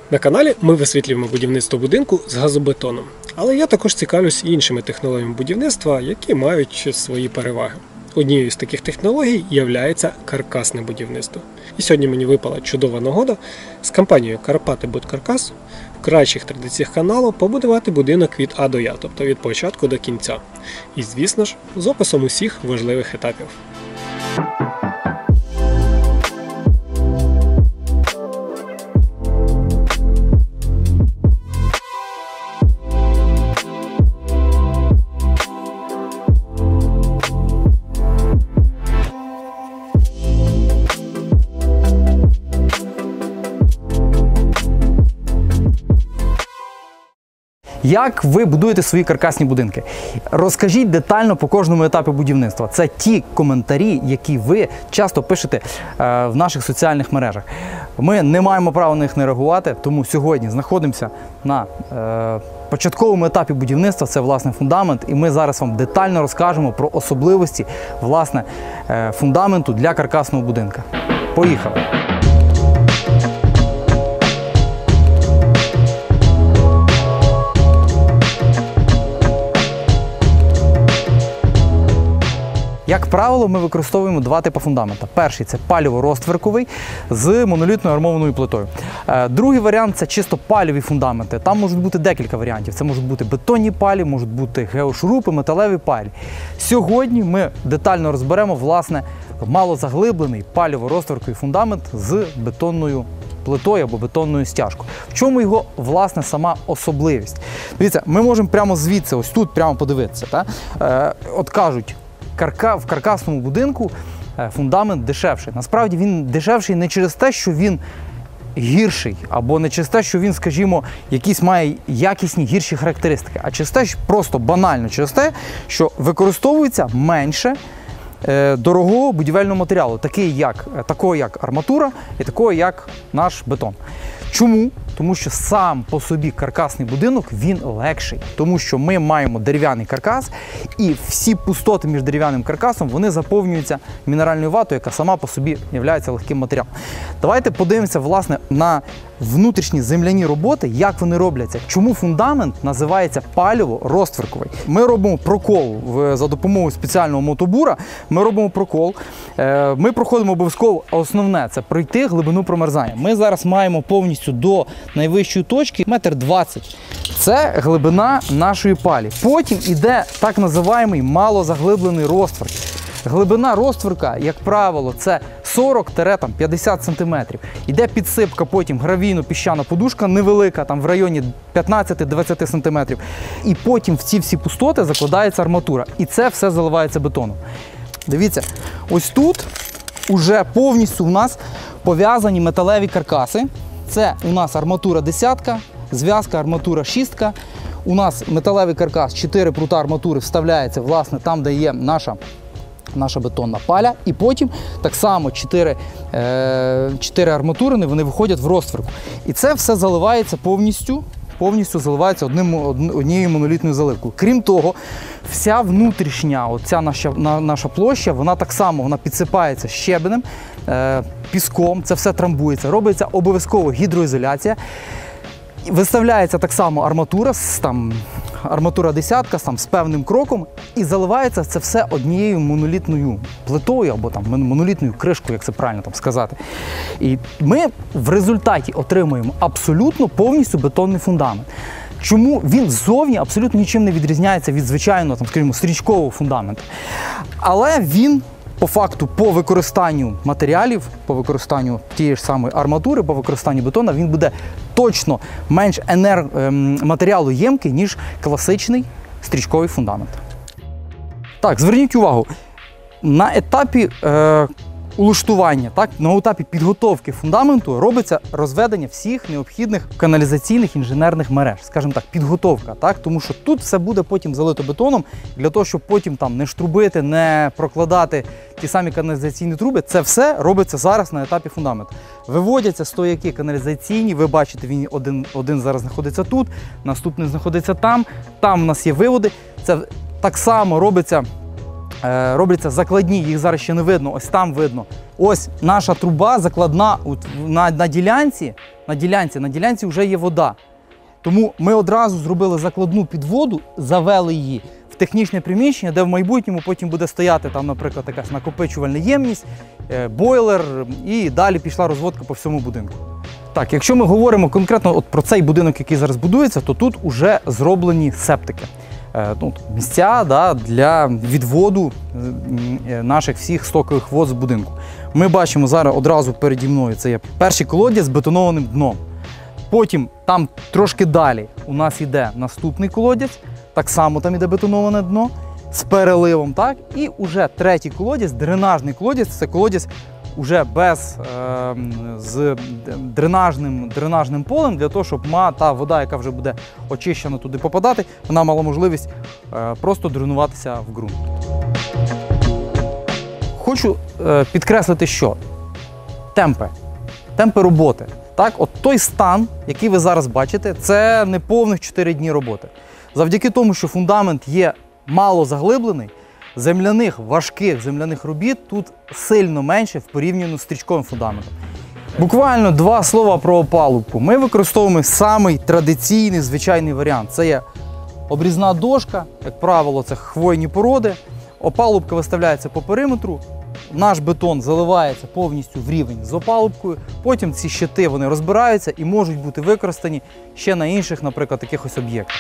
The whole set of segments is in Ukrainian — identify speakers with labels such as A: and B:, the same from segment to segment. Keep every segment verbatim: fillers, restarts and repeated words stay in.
A: На каналі ми висвітлюємо будівництво будинку з газобетоном. Але я також цікавлюсь іншими технологіями будівництва, які мають свої переваги. Однією з таких технологій є каркасне будівництво. І сьогодні мені випала чудова нагода з компанією Карпати Будкаркас в кращих традиціях каналу побудувати будинок від А до Я, тобто від початку до кінця. І, звісно ж, з описом усіх важливих етапів.
B: Як ви будуєте свої каркасні будинки? Розкажіть детально по кожному етапі будівництва. Це ті коментарі, які ви часто пишете е, в наших соціальних мережах. Ми не маємо права на них не реагувати, тому сьогодні знаходимося на е, початковому етапі будівництва, це, власне, фундамент, і ми зараз вам детально розкажемо про особливості, власне, е, фундаменту для каркасного будинка. Поїхали! Як правило, ми використовуємо два типи фундамента. Перший – це палєво-розтверковий з монолітною армованою плитою. Другий варіант – це чисто палєві фундаменти. Там можуть бути декілька варіантів. Це можуть бути бетонні палі, можуть бути геошурупи, металеві палі. Сьогодні ми детально розберемо, власне, малозаглиблений палєво-розтверковий фундамент з бетонною плитою або бетонною стяжкою. В чому його, власне, сама особливість? Дивіться, ми можемо прямо звідси, ось тут прямо подивитися. Та? Е, от кажуть, в каркасному будинку фундамент дешевший. Насправді він дешевший не через те, що він гірший, або не через те, що він, скажімо, якісь має якісні гірші характеристики, а через те, що просто банально через те, що використовується менше е, дорогого будівельного матеріалу, такий як, такого як арматура і такого як наш бетон. Чому? Тому що сам по собі каркасний будинок, він легший. Тому що ми маємо дерев'яний каркас, і всі пустоти між дерев'яним каркасом, вони заповнюються мінеральною ватою, яка сама по собі є легким матеріалом. Давайте подивимося, власне, на внутрішні земляні роботи, як вони робляться. Чому фундамент називається палєво-розтверковий? Ми робимо прокол за допомогою спеціального мотобура, ми робимо прокол, ми проходимо обов'язково, основне – це пройти глибину промерзання. Ми зараз маємо повністю до найвищої точки метр двадцять. Це глибина нашої палі. Потім іде так називаємий малозаглиблений розтверк. Глибина розтверка, як правило, це сорок - п'ятдесят сантиметрів. Іде підсипка, потім гравійно-піщана подушка невелика, там в районі п'ятнадцять - двадцять сантиметрів. І потім в ці всі пустоти закладається арматура. І це все заливається бетоном. Дивіться, ось тут уже повністю у нас пов'язані металеві каркаси. Це у нас арматура десятка, зв'язка арматура шістка. У нас металевий каркас, чотири прута арматури вставляється, власне, там, де є наша, наша бетонна паля. І потім так само чотири, е, чотири арматурини, вони виходять в розтверку. І це все заливається повністю, повністю заливається одним, однією монолітною заливкою. Крім того, вся внутрішня, оця наша, на, наша площа, вона так само вона підсипається щебенем, е, піском, це все трамбується, робиться обов'язково гідроізоляція. Виставляється так само арматура, там, арматура десятка там, з певним кроком, і заливається це все однією монолітною плитою або там, монолітною кришкою, як це правильно там сказати. І ми в результаті отримуємо абсолютно повністю бетонний фундамент. Чому він ззовні абсолютно нічим не відрізняється від звичайного, там, скажімо, стрічкового фундаменту. Але він по факту, по використанню матеріалів, по використанню тієї ж самої арматури, по використанню бетона, він буде точно менш енерг... матеріалоємкий, ніж класичний стрічковий фундамент. Так, зверніть увагу, на етапі е, улаштування, так, на етапі підготовки фундаменту робиться розведення всіх необхідних каналізаційних інженерних мереж, скажімо так, підготовка, так, тому що тут все буде потім залито бетоном, для того, щоб потім там не штрубити, не прокладати ті самі каналізаційні труби, це все робиться зараз на етапі фундаменту. Виводяться стояки каналізаційні, ви бачите, він один, один зараз знаходиться тут, наступний знаходиться там, там у нас є виводи, це так само робиться робляться закладні, їх зараз ще не видно, ось там видно. Ось наша труба закладна на, на ділянці, на ділянці. На ділянці вже є вода. Тому ми одразу зробили закладну підводу, завели її в технічне приміщення, де в майбутньому потім буде стояти там, наприклад, якась накопичувальна ємність, бойлер, і далі пішла розводка по всьому будинку. Так, якщо ми говоримо конкретно от про цей будинок, який зараз будується, то тут вже зроблені септики. Ну, місця, да, для відводу наших всіх стокових вод з будинку. Ми бачимо зараз одразу переді мною, це є перший колодязь з бетонованим дном. Потім там трошки далі у нас йде наступний колодязь, так само там йде бетоноване дно з переливом, так? І вже третій колодязь, дренажний колодязь, це колодязь уже без, е, з дренажним, дренажним полем, для того, щоб ма, та вода, яка вже буде очищена туди попадати, вона мала можливість е, просто дренуватися в ґрунт. Хочу е, підкреслити, що темпи, темпи роботи. Так, от той стан, який ви зараз бачите, це не повних чотири дні роботи. Завдяки тому, що фундамент є мало заглиблений, земляних, важких земляних робіт тут сильно менше в порівнянні з стрічковим фундаментом. Буквально два слова про опалубку. Ми використовуємо самий традиційний, звичайний варіант. Це є обрізна дошка, як правило, це хвойні породи. Опалубка виставляється по периметру. Наш бетон заливається повністю в рівень з опалубкою, потім ці щити вони розбираються і можуть бути використані ще на інших, наприклад, якихось об'єктах.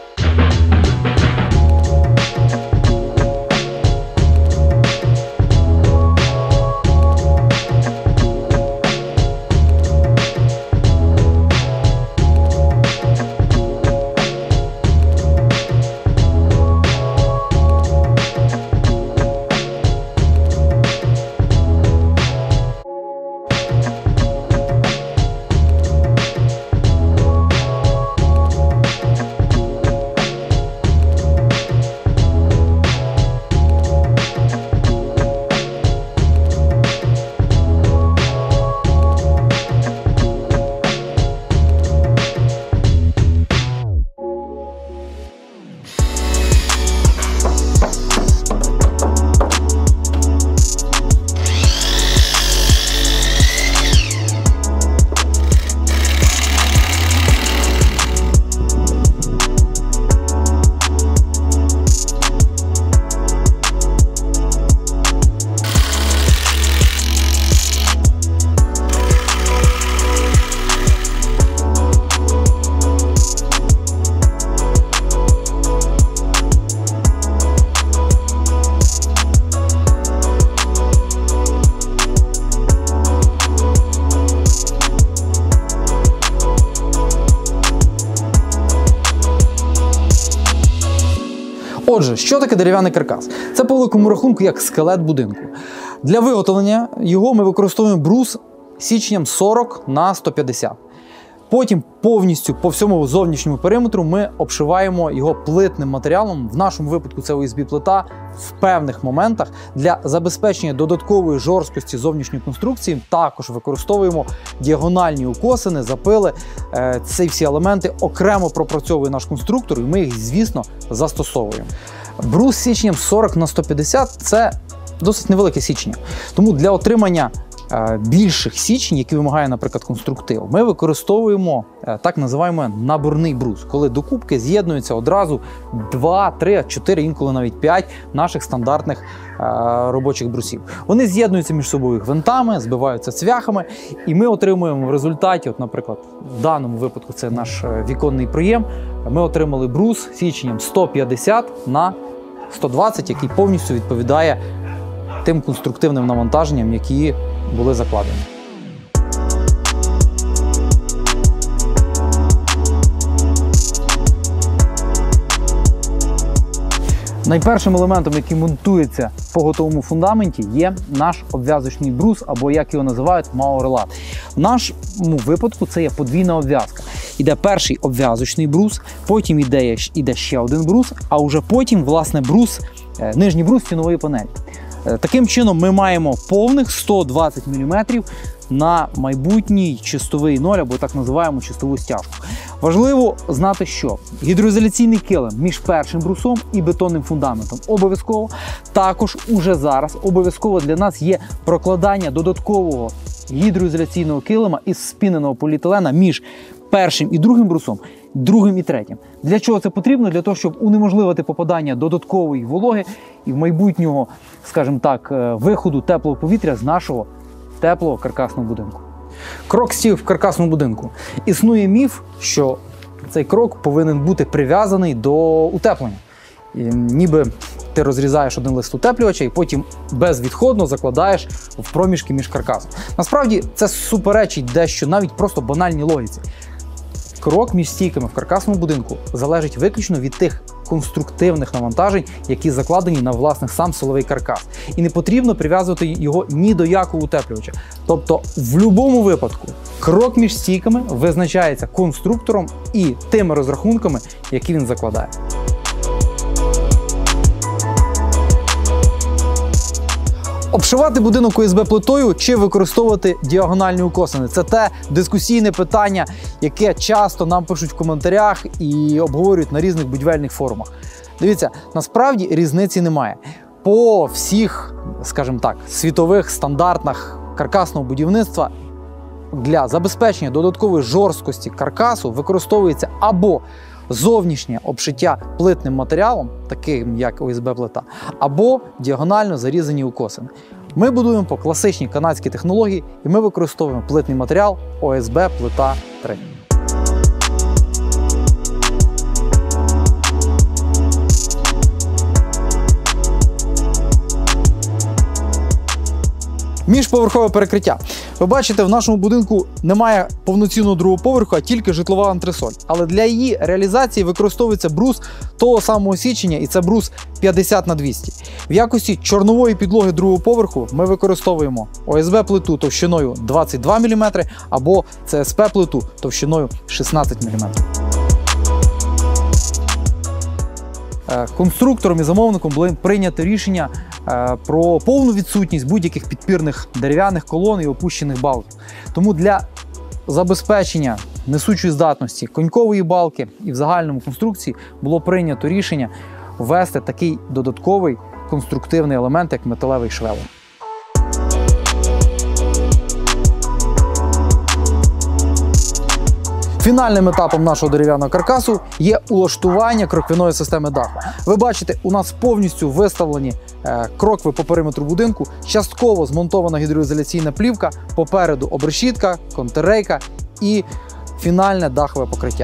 B: Отже, що таке дерев'яний каркас? Це по великому рахунку як скелет будинку. Для виготовлення його ми використовуємо брус січенням сорок на сто п'ятдесят. Потім повністю по всьому зовнішньому периметру ми обшиваємо його плитним матеріалом. В нашому випадку це о ес бі-плита в певних моментах. Для забезпечення додаткової жорсткості зовнішньої конструкції також використовуємо діагональні укосини, запили. Ці всі елементи окремо пропрацьовує наш конструктор, і ми їх, звісно, застосовуємо. Брус січенням сорок на сто п'ятдесят – це досить невелике січення. Тому для отримання більших січень, які вимагає, наприклад, конструктив, ми використовуємо так називаємо наборний брус, коли до кубки з'єднуються одразу два, три, чотири, інколи навіть п'ять наших стандартних робочих брусів. Вони з'єднуються між собою гвинтами, збиваються цвяхами, і ми отримуємо в результаті, от, наприклад, в даному випадку це наш віконний проєм, ми отримали брус січенням сто п'ятдесят на сто двадцять, який повністю відповідає тим конструктивним навантаженням, які були закладені. Найпершим елементом, який монтується по готовому фундаменті, є наш обв'язочний брус, або як його називають, маорелат. В нашому випадку це є подвійна обв'язка. Іде перший обв'язочний брус, потім іде, іде ще один брус, а вже потім, власне, брус, нижній брус стінової панелі. Таким чином ми маємо повних сто двадцять міліметрів на майбутній чистовий ноль, або так називаємо чистову стяжку. Важливо знати, що гідроізоляційний килим між першим брусом і бетонним фундаментом обов'язково. Також уже зараз обов'язково для нас є прокладання додаткового гідроізоляційного килима із спіненого поліетилена між першим і другим брусом, другим і третім. Для чого це потрібно? Для того, щоб унеможливити попадання додаткової вологи і в майбутнього, скажімо так, виходу теплого повітря з нашого теплого каркасного будинку. Крок стів в каркасному будинку. Існує міф, що цей крок повинен бути прив'язаний до утеплення. І ніби ти розрізаєш один лист утеплювача і потім безвідходно закладаєш в проміжки між каркасом. Насправді це суперечить дещо навіть просто банальній логіці. Крок між стійками в каркасному будинку залежить виключно від тих конструктивних навантажень, які закладені на, власне, сам силовий каркас. І не потрібно прив'язувати його ні до якого утеплювача. Тобто, в будь-якому випадку, крок між стійками визначається конструктором і тими розрахунками, які він закладає. Обшивати будинок о ес бе плитою чи використовувати діагональні укосини – це те дискусійне питання, яке часто нам пишуть в коментарях і обговорюють на різних будівельних форумах. Дивіться, насправді різниці немає. По всіх, скажімо так, світових стандартах каркасного будівництва для забезпечення додаткової жорсткості каркасу використовується або зовнішнє обшиття плитним матеріалом, таким як о ес бе плита, або діагонально зарізані укосини. Ми будуємо по класичній канадській технології і ми використовуємо плитний матеріал о ес бе плита три. Міжповерхове перекриття. Ви бачите, в нашому будинку немає повноцінного другого поверху, а тільки житлова антресоль. Але для її реалізації використовується брус того самого січення, і це брус п'ятдесят на двісті. В якості чорнової підлоги другого поверху ми використовуємо о ес бе плиту товщиною двадцять два міліметри або це ес пе плиту товщиною шістнадцять міліметрів. Конструктором і замовником було прийнято рішення про повну відсутність будь-яких підпірних дерев'яних колон і опущених балків. Тому для забезпечення несучої здатності конькової балки і в загальному конструкції було прийнято рішення ввести такий додатковий конструктивний елемент, як металевий швелер. Фінальним етапом нашого дерев'яного каркасу є улаштування кроквяної системи даху. Ви бачите, у нас повністю виставлені е, крокви по периметру будинку, частково змонтована гідроізоляційна плівка, попереду обрешітка, контррейка і фінальне дахове покриття.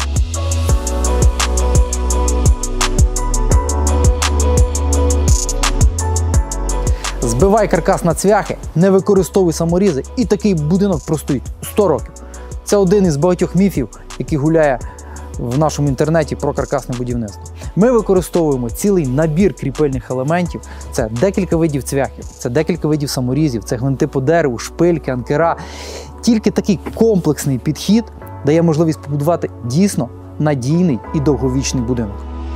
B: Збивай каркас на цвяхи, не використовуй саморізи, і такий будинок простоїть сто років. Це один із багатьох міфів, який гуляє в нашому інтернеті про каркасне будівництво. Ми використовуємо цілий набір кріпильних елементів. Це декілька видів цвяхів, це декілька видів саморізів, це гвинти по дереву, шпильки, анкера. Тільки такий комплексний підхід дає можливість побудувати дійсно надійний і довговічний будинок.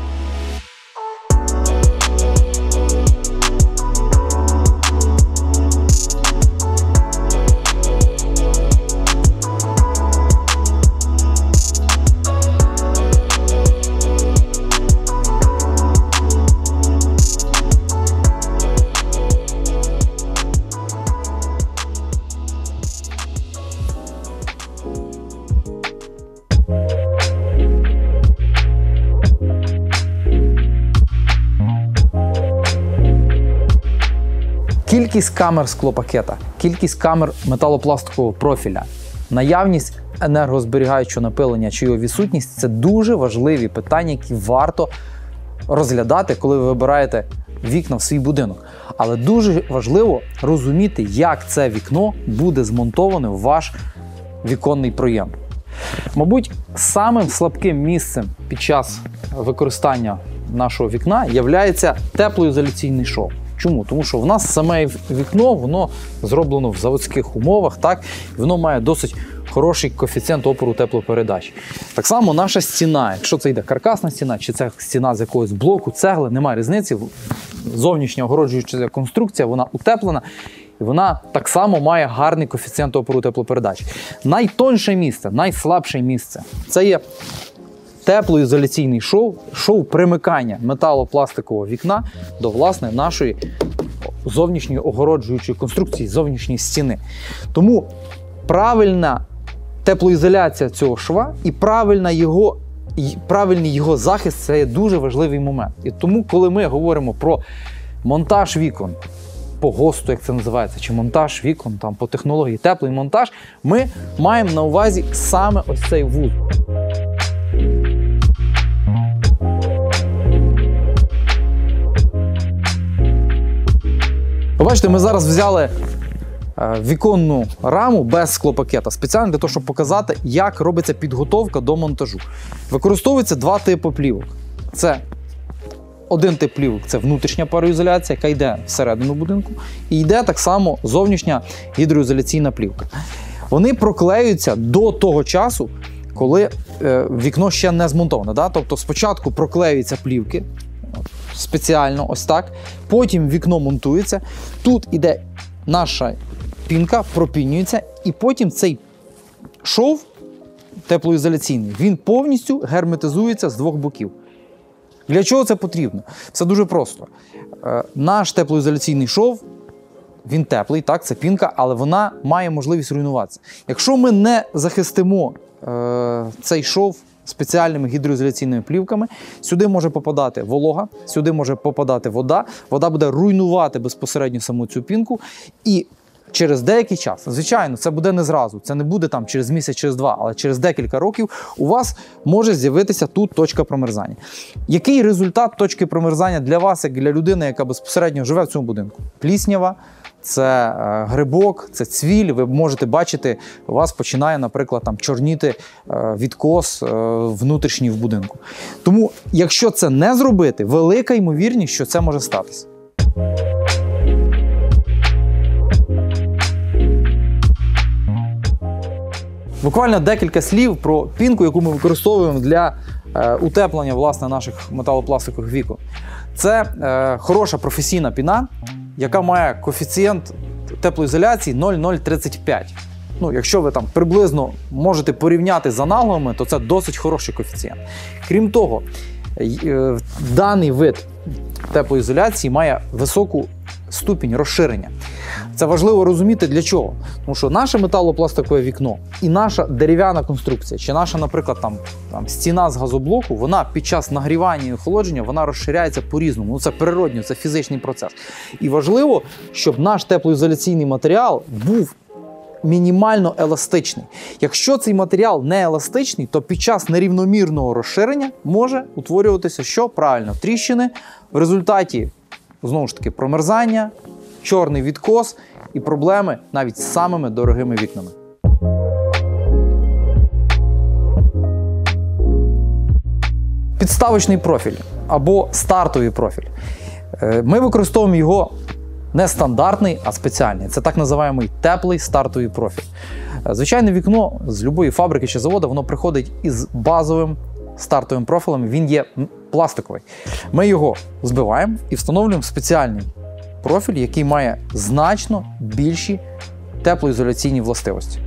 B: Кількість камер склопакета, кількість камер металопластикового профіля, наявність енергозберігаючого напилення чи його відсутність – це дуже важливі питання, які варто розглядати, коли ви вибираєте вікна в свій будинок. Але дуже важливо розуміти, як це вікно буде змонтоване в ваш віконний проєм. Мабуть, самим слабким місцем під час використання нашого вікна є теплоізоляційний шов. Чому? Тому що в нас саме вікно, воно зроблено в заводських умовах, так? І воно має досить хороший коефіцієнт опору теплопередачі. Так само наша стіна, якщо це йде каркасна стіна, чи це стіна з якогось блоку, цегли, немає різниці. Зовнішня огороджуюча конструкція, вона утеплена, і вона так само має гарний коефіцієнт опору теплопередачі. Найтонше місце, найслабше місце – це є теплоізоляційний шов, шов примикання металопластикового вікна до, власне, нашої зовнішньої огороджуючої конструкції, зовнішньої стіни. Тому правильна теплоізоляція цього шва і правильна його, і правильний його захист – це є дуже важливий момент. І тому, коли ми говоримо про монтаж вікон по ГОСТу, як це називається, чи монтаж вікон там, по технології теплий монтаж, ми маємо на увазі саме ось цей вузол. Ви бачите, ми зараз взяли віконну раму без склопакета спеціально для того, щоб показати, як робиться підготовка до монтажу. Використовується два типи плівок. Це один тип плівок – це внутрішня пароізоляція, яка йде всередину будинку, і йде так само зовнішня гідроізоляційна плівка. Вони проклеюються до того часу, коли е, вікно ще не змонтоване. Да? Тобто спочатку проклеюються плівки, спеціально ось так, потім вікно монтується, тут іде наша пінка, пропінюється, і потім цей шов теплоізоляційний, він повністю герметизується з двох боків. Для чого це потрібно? Це дуже просто. Е, наш теплоізоляційний шов, він теплий, так, це пінка, але вона має можливість руйнуватися. Якщо ми не захистимо е, цей шов спеціальними гідроізоляційними плівками, сюди може попадати волога, сюди може попадати вода, вода буде руйнувати безпосередньо саму цю пінку, і через деякий час, звичайно, це буде не зразу, це не буде там через місяць, через два, але через декілька років у вас може з'явитися тут точка промерзання. Який результат точки промерзання для вас, як для людини, яка безпосередньо живе в цьому будинку? Пліснява, це е, грибок, це цвіль. Ви можете бачити, у вас починає, наприклад, там чорніти е, відкос е, внутрішній в будинку. Тому, якщо це не зробити, велика ймовірність, що це може статися. Буквально декілька слів про пінку, яку ми використовуємо для е, утеплення власне, наших металопластикових вікон. Це е, хороша професійна піна, яка має коефіцієнт теплоізоляції нуль цілих нуль тридцять п'ять. Ну, якщо ви там приблизно можете порівняти з аналогами, то це досить хороший коефіцієнт. Крім того, е, даний вид теплоізоляції має високу ступінь розширення. Це важливо розуміти для чого. Тому що наше металопластикове вікно і наша дерев'яна конструкція, чи наша, наприклад, там, там, стіна з газоблоку, вона під час нагрівання і охолодження вона розширяється по-різному. Ну, це природньо, це фізичний процес. І важливо, щоб наш теплоізоляційний матеріал був мінімально еластичний. Якщо цей матеріал не еластичний, то під час нерівномірного розширення може утворюватися, що правильно, тріщини, в результаті, знову ж таки, промерзання, чорний відкос і проблеми навіть з самими дорогими вікнами. Підставочний профіль або стартовий профіль. Ми використовуємо його не стандартний, а спеціальний. Це так називаємо теплий стартовий профіль. Звичайне вікно з будь-якої фабрики чи заводу, воно приходить із базовим стартовим профілем, він є пластиковий. Ми його збиваємо і встановлюємо спеціальний профіль, який має значно більші теплоізоляційні властивості.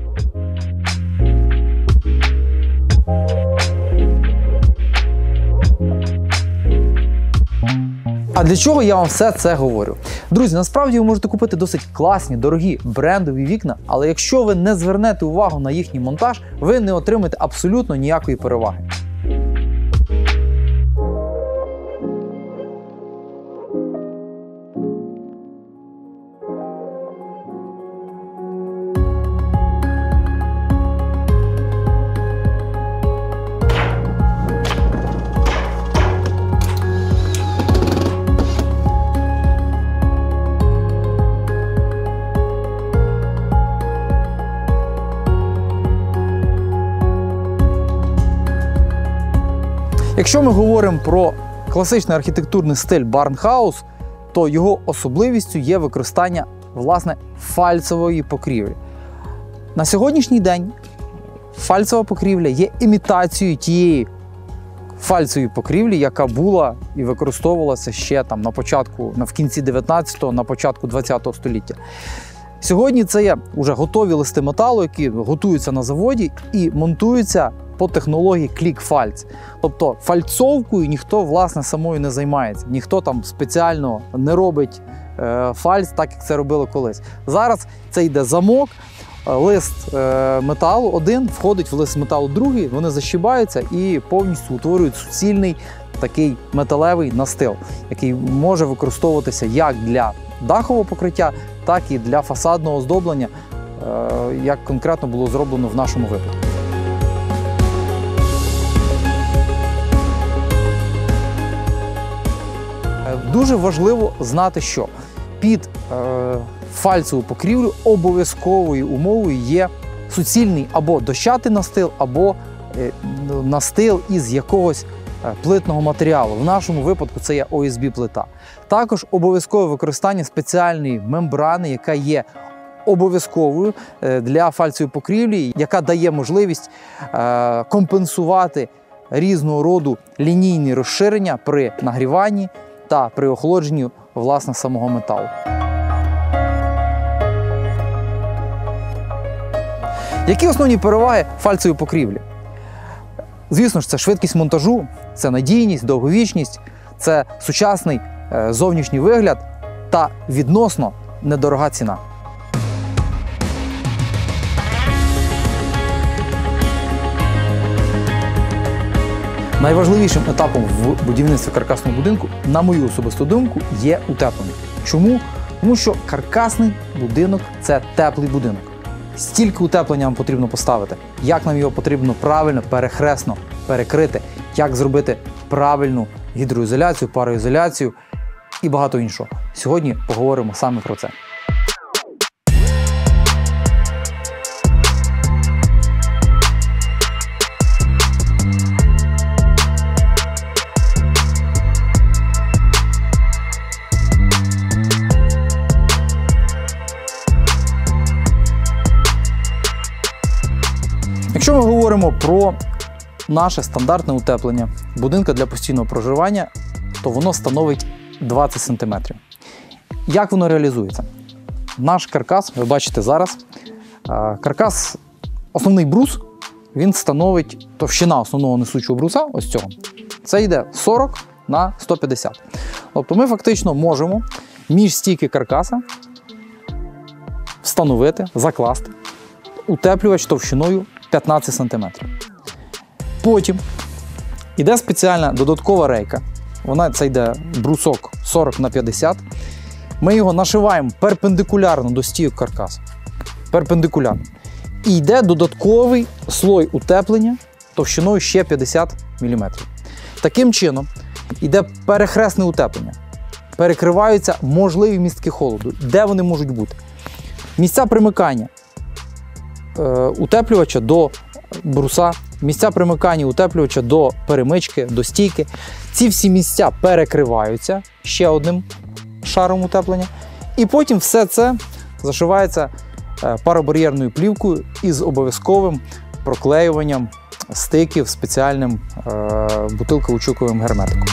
B: А для чого я вам все це говорю? Друзі, насправді ви можете купити досить класні, дорогі, брендові вікна, але якщо ви не звернете увагу на їхній монтаж, ви не отримаєте абсолютно ніякої переваги. Якщо ми говоримо про класичний архітектурний стиль Барнхаус, то його особливістю є використання, власне, фальцової покрівлі. На сьогоднішній день фальцова покрівля є імітацією тієї фальцової покрівлі, яка була і використовувалася ще там на початку, в кінці дев'ятнадцятого, на початку двадцятого століття. Сьогодні це є вже готові листи металу, які готуються на заводі і монтуються по технології клік-фальц. Тобто фальцовкою ніхто, власне, самою не займається. Ніхто там спеціально не робить е, фальц, так як це робили колись. Зараз це йде замок, лист е, металу один входить в лист металу другий, вони защібаються і повністю утворюють суцільний такий металевий настил, який може використовуватися як для дахового покриття, так і для фасадного оздоблення, е, як конкретно було зроблено в нашому випадку. Дуже важливо знати, що під е, фальцеву покрівлю обов'язковою умовою є суцільний або дощатий настил, або е, настил із якогось е, плитного матеріалу. В нашому випадку це є о ес бі-плита. Також обов'язкове використання спеціальної мембрани, яка є обов'язковою е, для фальцевої покрівлі, яка дає можливість е, компенсувати різного роду лінійні розширення при нагріванні та при охолодженні, власне, самого металу. Які основні переваги фальцевої покрівлі? Звісно ж, це швидкість монтажу, це надійність, довговічність, це сучасний е, зовнішній вигляд та відносно недорога ціна. Найважливішим етапом в будівництві каркасного будинку, на мою особисту думку, є утеплення. Чому? Тому що каркасний будинок – це теплий будинок. Стільки утеплення вам потрібно поставити, як нам його потрібно правильно, перехресно перекрити, як зробити правильну гідроізоляцію, пароізоляцію і багато іншого. Сьогодні поговоримо саме про це. Якщо ми говоримо про наше стандартне утеплення будинка для постійного проживання, то воно становить двадцять сантиметрів. Як воно реалізується? Наш каркас, ви бачите зараз, каркас, основний брус, він становить товщина основного несучого бруса, ось цього. Це йде сорок на сто п'ятдесят. Тобто ми фактично можемо між стійки каркаса встановити, закласти утеплювач товщиною п'ятнадцять сантиметрів. Потім йде спеціальна додаткова рейка. Вона, це йде брусок сорок на п'ятдесят. Ми його нашиваємо перпендикулярно до стійок каркасу. Перпендикулярно. І йде додатковий слой утеплення товщиною ще п'ятдесят міліметрів. Таким чином йде перехресне утеплення. Перекриваються можливі містки холоду. Де вони можуть бути? Місця примикання утеплювача до бруса, місця примикання утеплювача до перемички, до стійки. Ці всі місця перекриваються ще одним шаром утеплення. І потім все це зашивається паробар'єрною плівкою із обов'язковим проклеюванням стиків спеціальним бутилково-чуковим герметиком.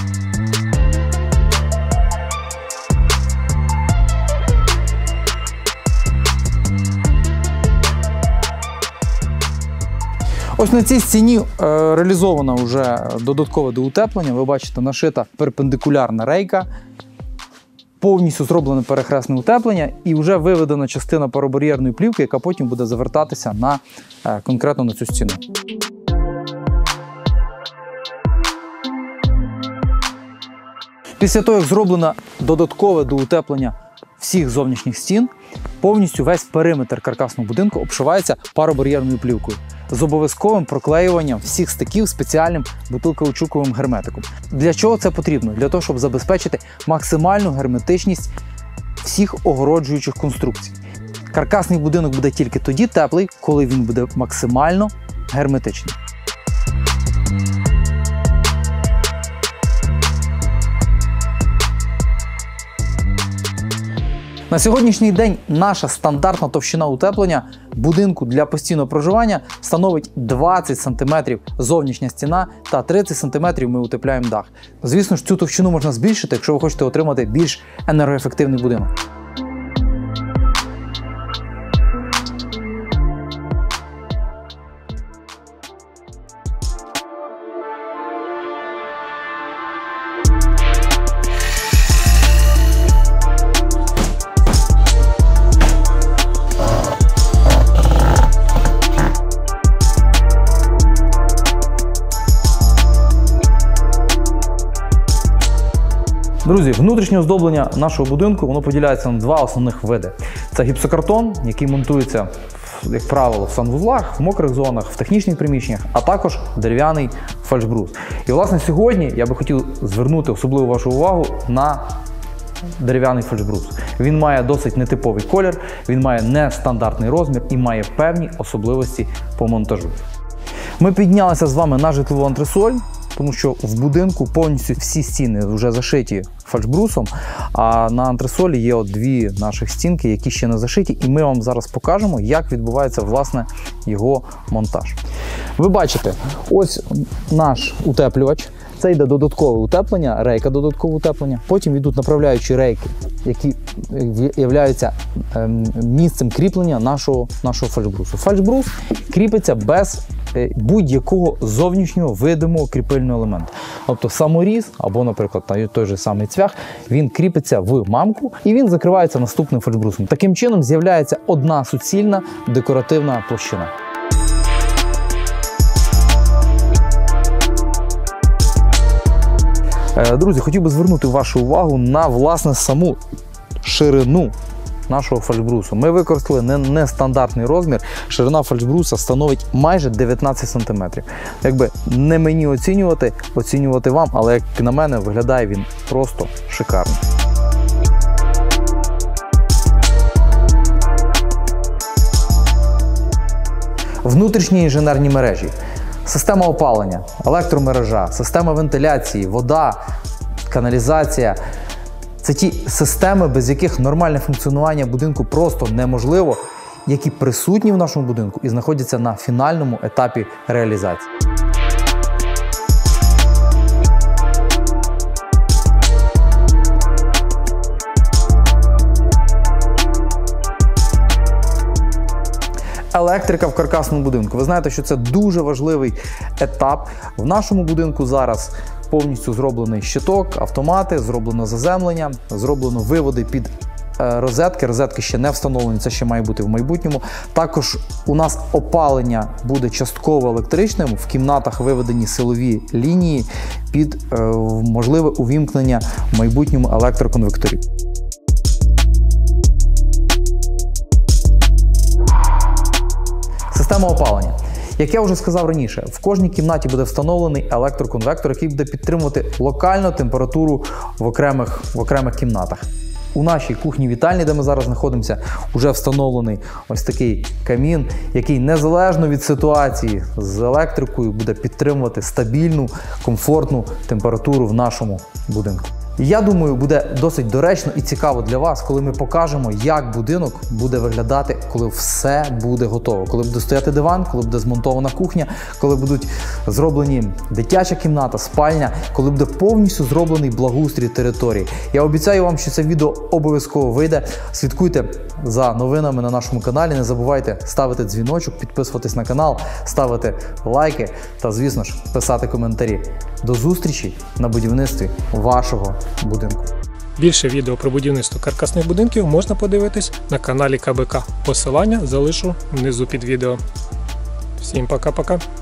B: Ось на цій стіні е, реалізовано вже додаткове доутеплення. Ви бачите, нашита перпендикулярна рейка, повністю зроблене перехресне утеплення і вже виведена частина паробар'єрної плівки, яка потім буде завертатися на, е, конкретно на цю стіну. Після того, як зроблено додаткове доутеплення всіх зовнішніх стін, повністю весь периметр каркасного будинку обшивається паробар'єрною плівкою з обов'язковим проклеюванням всіх стиків спеціальним бутилково-чуковим герметиком. Для чого це потрібно? Для того, щоб забезпечити максимальну герметичність всіх огороджуючих конструкцій. Каркасний будинок буде тільки тоді теплий, коли він буде максимально герметичний. На сьогоднішній день наша стандартна товщина утеплення будинку для постійного проживання становить двадцять сантиметрів зовнішня стіна та тридцять сантиметрів ми утепляємо дах. Звісно ж, цю товщину можна збільшити, якщо ви хочете отримати більш енергоефективний будинок. Друзі, внутрішнє оздоблення нашого будинку воно поділяється на два основних види. Це гіпсокартон, який монтується, як правило, в санвузлах, в мокрих зонах, в технічних приміщеннях, а також дерев'яний фальшбрус. І, власне, сьогодні я би хотів звернути особливу вашу увагу на дерев'яний фальшбрус. Він має досить нетиповий колір, він має нестандартний розмір і має певні особливості по монтажу. Ми піднялися з вами на житлову антресоль, тому що в будинку повністю всі стіни вже зашиті фальшбрусом, а на антресолі є от дві наших стінки, які ще не зашиті, і ми вам зараз покажемо, як відбувається, власне, його монтаж. Ви бачите, ось наш утеплювач. Це йде додаткове утеплення, рейка додаткове утеплення. Потім йдуть направляючі рейки, які являються місцем кріплення нашого, нашого фальшбрусу. Фальшбрус кріпиться без будь-якого зовнішнього видимого кріпильного елементу. Тобто саморіз, або, наприклад, той же самий цвях, він кріпиться в мамку і він закривається наступним фальшбрусом. Таким чином з'являється одна суцільна декоративна площина. Друзі, хотів би звернути вашу увагу на, власне, саму ширину нашого фальшбрусу. Ми використали не нестандартний розмір, ширина фальшбруса становить майже дев'ятнадцять сантиметрів. Якби не мені оцінювати, оцінювати вам, але як на мене виглядає він просто шикарно. Внутрішні інженерні мережі. Система опалення, електромережа, система вентиляції, вода, каналізація – це ті системи, без яких нормальне функціонування будинку просто неможливо, які присутні в нашому будинку і знаходяться на фінальному етапі реалізації. Електрика в каркасному будинку. Ви знаєте, що це дуже важливий етап. В нашому будинку зараз повністю зроблений щиток, автомати, зроблено заземлення, зроблено виводи під розетки. Розетки ще не встановлені, це ще має бути в майбутньому. Також у нас опалення буде частково електричним, в кімнатах виведені силові лінії під е, можливе увімкнення в майбутньому електроконвекторів. Система опалення. Як я вже сказав раніше, в кожній кімнаті буде встановлений електроконвектор, який буде підтримувати локальну температуру в окремих, в окремих кімнатах. У нашій кухні-вітальні, де ми зараз знаходимося, вже встановлений ось такий камін, який незалежно від ситуації з електрикою буде підтримувати стабільну, комфортну температуру в нашому будинку. Я думаю, буде досить доречно і цікаво для вас, коли ми покажемо, як будинок буде виглядати, коли все буде готово. Коли буде стояти диван, коли буде змонтована кухня, коли будуть зроблені дитяча кімната, спальня, коли буде повністю зроблений благоустрій території. Я обіцяю вам, що це відео обов'язково вийде. Слідкуйте за новинами на нашому каналі, не забувайте ставити дзвіночок, підписуватись на канал, ставити лайки та, звісно ж, писати коментарі. До зустрічі на будівництві вашого будинку.
A: Більше відео про будівництво каркасних будинків можна подивитись на каналі ка бе ка. Посилання залишу внизу під відео. Всім пока-пока!